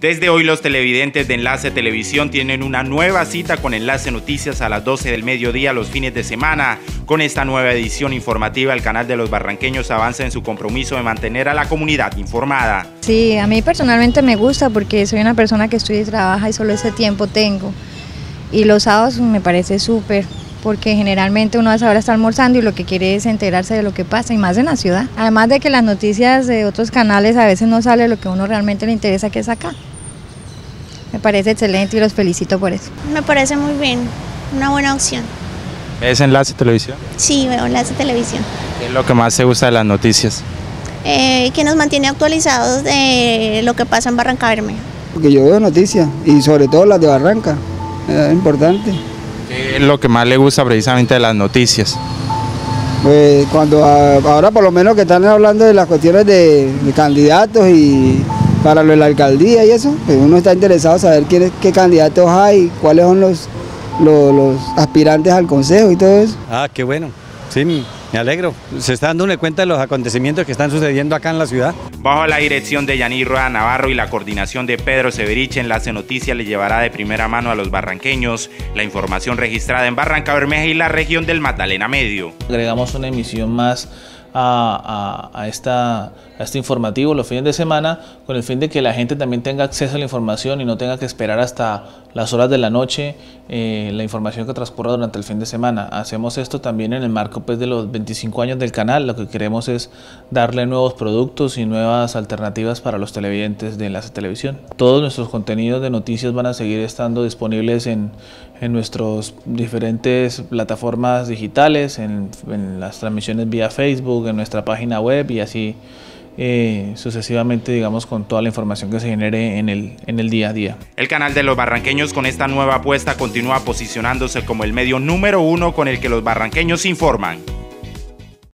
Desde hoy los televidentes de Enlace Televisión tienen una nueva cita con Enlace Noticias a las 12 del mediodía los fines de semana. Con esta nueva edición informativa, el canal de los barranqueños avanza en su compromiso de mantener a la comunidad informada. Sí, a mí personalmente me gusta porque soy una persona que estudia y trabaja y solo ese tiempo tengo. Y los sábados me parece súper, porque generalmente uno a esa hora está almorzando y lo que quiere es enterarse de lo que pasa, y más en la ciudad. Además de que las noticias de otros canales a veces no sale lo que a uno realmente le interesa, que es acá. Me parece excelente y los felicito por eso. Me parece muy bien, una buena opción. ¿Ves Enlace Televisión? Sí, veo Enlace Televisión. ¿Qué es lo que más te gusta de las noticias? Que nos mantiene actualizados de lo que pasa en Barranca Bermeja. Porque yo veo noticias y sobre todo las de Barranca, es importante. ¿Qué es lo que más le gusta precisamente de las noticias? Pues cuando ahora por lo menos que están hablando de las cuestiones de candidatos y para lo de la alcaldía y eso, pues uno está interesado en saber qué candidatos hay, cuáles son los aspirantes al consejo y todo eso. Ah, qué bueno, sí, me alegro. Se está dando cuenta de los acontecimientos que están sucediendo acá en la ciudad. Bajo la dirección de Yaní Rueda Navarro y la coordinación de Pedro Severich, Enlace Noticias le llevará de primera mano a los barranqueños la información registrada en Barranca Bermeja y la región del Magdalena Medio. Agregamos una emisión más a este informativo los fines de semana, con el fin de que la gente también tenga acceso a la información y no tenga que esperar hasta las horas de la noche la información que transcurra durante el fin de semana. Hacemos esto también en el marco pues, de los 25 años del canal. Lo que queremos es darle nuevos productos y nuevas alternativas para los televidentes de Enlace Televisión. Todos nuestros contenidos de noticias van a seguir estando disponibles en nuestras diferentes plataformas digitales, en las transmisiones vía Facebook, en nuestra página web y así sucesivamente, digamos, con toda la información que se genere en el día a día. El canal de los barranqueños con esta nueva apuesta continúa posicionándose como el medio número 1 con el que los barranqueños informan.